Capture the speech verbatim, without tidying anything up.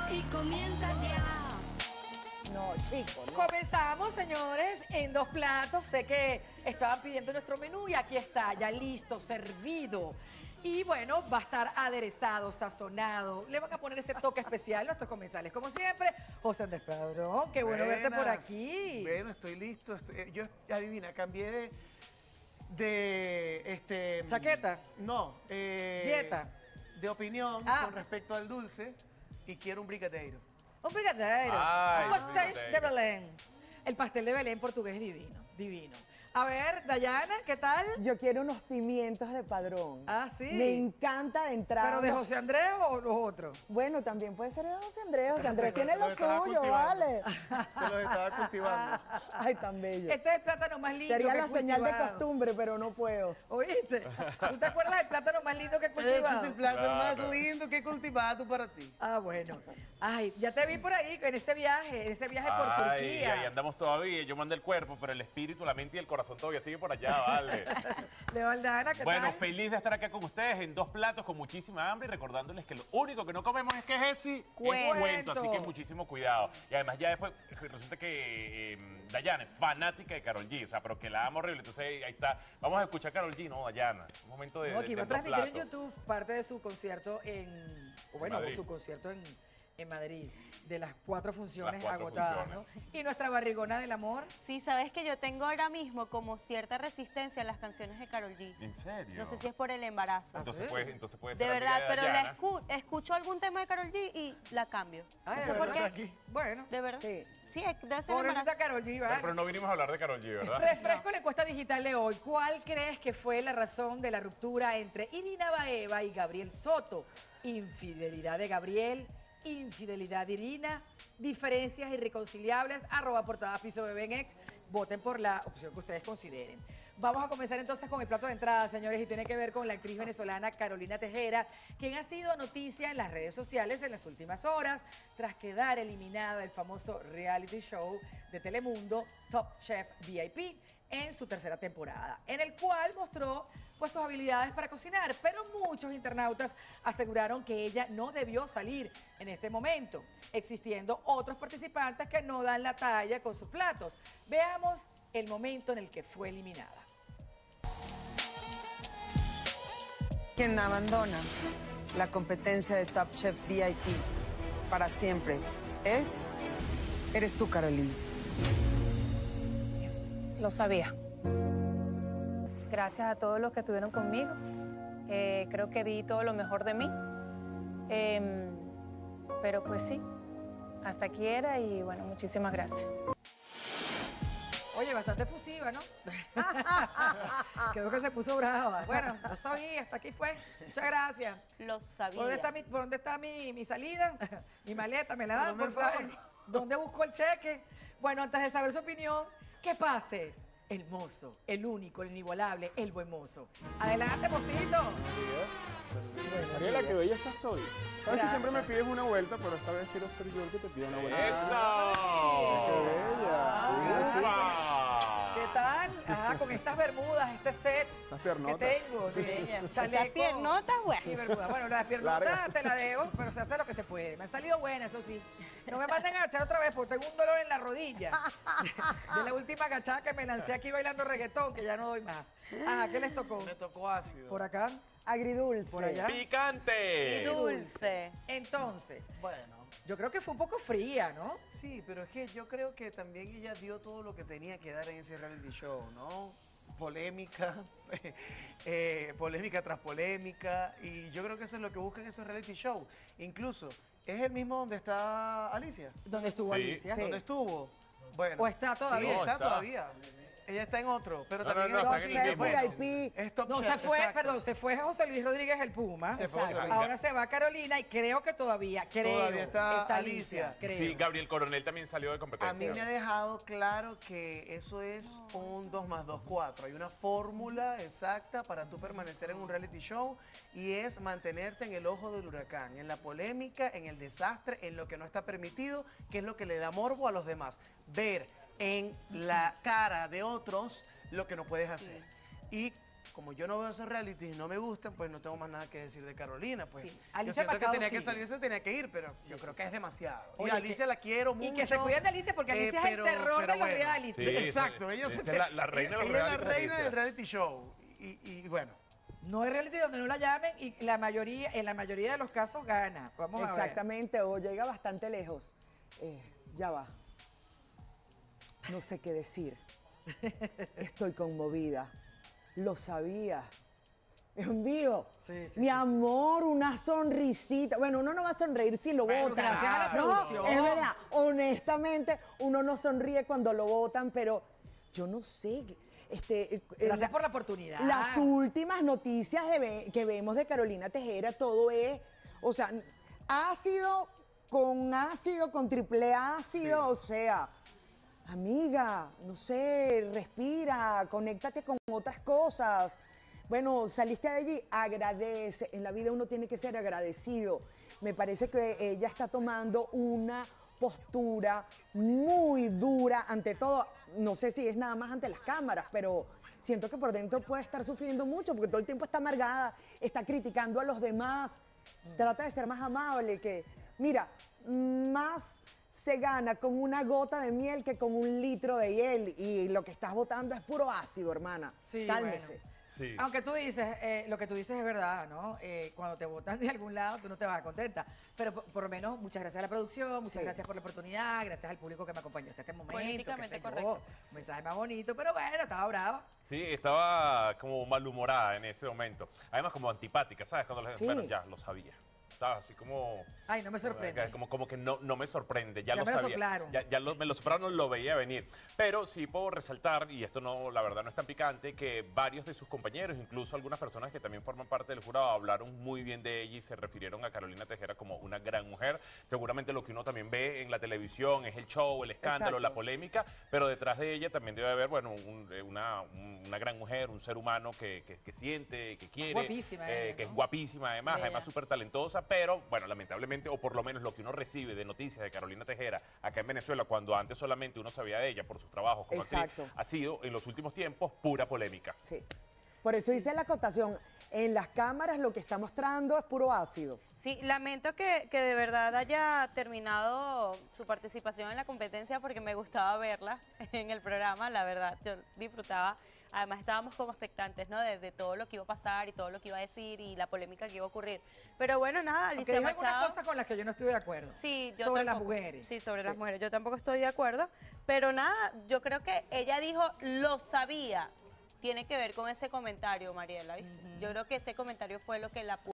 Y comienza ya. No, chicos, no. Comenzamos, señores, en dos platos. Sé que estaban pidiendo nuestro menú y aquí está, ya listo, servido. Y bueno, va a estar aderezado, sazonado. Le van a poner ese toque especial a nuestros comensales. Como siempre, José Andrés Padrón, qué bueno Buenas. verte por aquí. Bueno, estoy listo. Estoy- yo, adivina, cambié de... de este ¿Chaqueta? No. Eh, ¿Dieta? De opinión Ah. con respecto al dulce y quiero un brigadeiro. Un brigadeiro. Ay, Un pastel brigadeiro. de Belén. El pastel de Belén portugués es divino, divino. A ver, Dayana, ¿qué tal? Yo quiero unos pimientos de Padrón. Ah, sí. Me encanta de entrada. ¿Pero de unos- José Andrés o los otros? Bueno, también puede ser de José Andrés. José Andrés tiene Lo lo estaba suyo, cultivando. vale. Te los estaba cultivando. Ay, tan bello. Este es el plátano más lindo Sería que la he señal de cultivado. costumbre, pero no puedo. ¿Oíste? ¿Tú te acuerdas del plátano más lindo que he Este cultivado? es el plátano Claro. más lindo que he cultivado para ti. Ah, bueno. Ay, ya te vi por ahí en ese viaje, en ese viaje por Ay, Turquía. ahí andamos todavía. Yo mandé el cuerpo, pero el espíritu, la mente y el corazón todavía sigue por allá, vale. Leo Aldana, ¿qué Bueno, tal? feliz de estar acá con ustedes en dos platos con muchísima hambre y recordándoles que lo único que no comemos es que es ese Cuento. cuento, así que muchísimo cuidado. Y además ya después resulta que eh, Dayana es fanática de Karol G, o sea, pero que la amo horrible. Entonces ahí está. Vamos a escuchar a Karol G, ¿no, Dayana? Un momento de, No, de, aquí va a de dos transmitir en platos. YouTube parte de su concierto en, o bueno, Madrid. su concierto en, en Madrid, de las cuatro funciones Las cuatro agotadas, funciones. ¿no? Y nuestra barrigona del amor. Sí, sabes que yo tengo ahora mismo como cierta resistencia a las canciones de Karol G. ¿En serio? No sé si es por el embarazo. Entonces ¿sí? puede, entonces puede De ser verdad, amiga de pero la Dayana. escu- escucho algún tema de Karol G y la cambio. Ay, No ¿de sé por verdad? qué. Bueno, De verdad. Sí. Sí, es- debe ser el pobrecita embarazo. Karol G, Pero, ¿vale? pero no vinimos a hablar de Karol G, ¿verdad? Refresco la encuesta digital de hoy. ¿Cuál crees que fue la razón de la ruptura entre Irina Baeva y Gabriel Soto? Infidelidad de Gabriel, infidelidad de Irina, diferencias irreconciliables, arroba portada piso bebé en ex. Voten por la opción que ustedes consideren. Vamos a comenzar entonces con el plato de entrada, señores, y tiene que ver con la actriz venezolana Carolina Tejera, quien ha sido noticia en las redes sociales en las últimas horas, tras quedar eliminada del famoso reality show de Telemundo, Top Chef V I P, en su tercera temporada, en el cual mostró pues sus habilidades para cocinar, pero muchos internautas aseguraron que ella no debió salir en este momento, existiendo otros participantes que no dan la talla con sus platos. Veamos el momento en el que fue eliminada. Quien abandona la competencia de Top Chef V I P para siempre es, eres tú, Carolina. Lo sabía. Gracias a todos los que estuvieron conmigo. Eh, creo que di todo lo mejor de mí. Em, pero pues sí, hasta aquí era y bueno, muchísimas gracias. Oye, bastante efusiva, ¿no? Creo que se puso brava. Bueno, lo sabía, hasta aquí fue. Muchas gracias. Lo sabía. ¿Por dónde está mi, por dónde está mi, mi salida? Mi maleta, ¿me la dan, ¿Por por dónde favor? está? ¿Dónde busco el cheque? Bueno, antes de saber su opinión, que pase el mozo, el único, el inigualable, el buen mozo. Adelante, mocito. Mariela, qué belleza soy. Sabes que Gracias. siempre me pides una vuelta, pero esta vez quiero ser yo el que te pida una vuelta. ¡Eso! ¡Qué bella! ¡Upa! ¿Qué tal? Ah, con estas bermudas, este set Esas que piernotas. tengo. sí. Bella. Chaleco. Las piernotas, güey. Y bermuda. Bueno, las piernotas Largas. te las debo, pero se hace lo que se puede. Me han salido buenas, eso sí. No me manden a agachar otra vez porque tengo un dolor en la rodilla. De la última agachada que me lancé aquí bailando reggaetón, que ya no doy más. Ah, ¿qué les tocó? Me tocó ácido. Por acá, Agridulce. por allá. ¡Picante! Y dulce. Entonces, Bueno, yo creo que fue un poco fría, ¿no? sí, pero es que yo creo que también ella dio todo lo que tenía que dar en ese reality show, ¿no? Polémica, eh, polémica tras polémica, y yo creo que eso es lo que buscan esos reality shows. Incluso, ¿es el mismo donde está Alicia? ¿Dónde estuvo Sí. Alicia? ¿Dónde estuvo? Bueno. ¿O está todavía? Sí, No, está, está. todavía. Ella está en otro, pero No, no, también no, es está Top en el Chef mismo. V I P. Es Top No, Chef, se fue, exacto. perdón, se fue José Luis Rodríguez el Puma. Se fue José Exacto. Luis. Ahora se va Carolina y creo que todavía, creo, Todavía está Alicia. Alicia. Creo. Sí, Gabriel Coronel también salió de A competencia. mí me ha dejado claro que eso es un dos más dos, cuatro. Hay una fórmula exacta para tú permanecer en un reality show y es mantenerte en el ojo del huracán, en la polémica, en el desastre, en lo que no está permitido, que es lo que le da morbo a los demás. Ver en la cara de otros lo que no puedes hacer. Y como yo no veo esos realities y no me gustan, pues no tengo más nada que decir de Carolina. Pues Sí. yo Alicia siento que Machado tenía que sigue. salirse, tenía que ir, pero Sí, yo sí, creo sí. que es demasiado. Oye, y a Alicia que- la quiero mucho. Y que se cuiden de Alicia, porque eh, Alicia pero- es el terror pero de los bueno. realities. Sí, Exacto, ella, esa se- es la- la reina de los ella es la realities, reina Alicia. del reality show. Y, y bueno, No hay reality donde no la llamen y la mayoría, en la mayoría de los casos gana. Vamos a ver. Exactamente, o llega bastante lejos. Eh, ya va. No sé qué decir. Estoy conmovida. Lo sabía. Es un vivo. Sí, sí, Mi sí, amor, una sonrisita. Bueno, uno no va a sonreír si lo Bueno, votan. gracias a la No, producción. es verdad. Honestamente, uno no sonríe cuando lo votan, pero yo no sé. Este, eh, Gracias la- por la oportunidad. Las últimas noticias de ve- que vemos de Carolina Tejera, todo es, o sea, ácido con ácido, con triple ácido, Sí. o sea, amiga, no sé, respira, conéctate con otras cosas. Bueno, saliste de allí, agradece. En la vida uno tiene que ser agradecido. Me parece que ella está tomando una postura muy dura ante todo. No sé si es nada más ante las cámaras, pero siento que por dentro puede estar sufriendo mucho porque todo el tiempo está amargada, está criticando a los demás. Trata de ser más amable, que, mira, más se gana con una gota de miel que con un litro de hiel, y lo que estás botando es puro ácido, hermana. Sí, Cálmese. bueno. Sí. Aunque tú dices, eh, lo que tú dices es verdad, ¿no? Eh, cuando te votan de algún lado, tú no te vas a contenta. Pero por, por lo menos, muchas gracias a la producción, muchas Sí. gracias por la oportunidad, gracias al público que me acompañó hasta este momento. Políticamente qué sé yo, correcto. un mensaje más bonito, pero bueno, estaba brava. Sí, estaba como malhumorada en ese momento. Además, como antipática, ¿sabes? Cuando le Sí. bueno, ya lo sabía. Estaba así como... Ay, no me sorprende. Como, como que no, no me sorprende, ya, Ya lo me lo sabía. soplaron. Ya, ya lo, me lo soplaron, lo veía venir. Pero sí puedo resaltar, y esto no, la verdad no es tan picante, que varios de sus compañeros, incluso algunas personas que también forman parte del jurado, hablaron muy bien de ella y se refirieron a Carolina Tejera como una gran mujer. Seguramente lo que uno también ve en la televisión es el show, el escándalo, Exacto. la polémica, pero detrás de ella también debe haber, bueno, un- eh, una, un- una gran mujer, un ser humano que, que- que siente, que quiere, Guapísima eh, ella, que ¿no? es guapísima además, Bella. además súper talentosa, pero bueno, lamentablemente, o por lo menos lo que uno recibe de noticias de Carolina Tejera acá en Venezuela, cuando antes solamente uno sabía de ella por sus trabajos como Exacto. actriz, ha sido en los últimos tiempos pura polémica. Sí. Por eso hice la acotación. En las cámaras lo que está mostrando es puro ácido. Sí, lamento que, que de verdad haya terminado su participación en la competencia porque me gustaba verla en el programa, la verdad, yo disfrutaba. Además estábamos como expectantes, ¿no? De, de todo lo que iba a pasar y todo lo que iba a decir y la polémica que iba a ocurrir. Pero bueno, nada, Porque Alicia dijo algunas Machado... cosas con las que yo no estoy de acuerdo. Sí, yo sobre las tampoco. mujeres. Sí, sobre las Sí. mujeres. Yo tampoco estoy de acuerdo. Pero nada, yo creo que ella dijo, lo sabía. Tiene que ver con ese comentario, Mariela, ¿viste? Ujú. Yo creo que ese comentario fue lo que la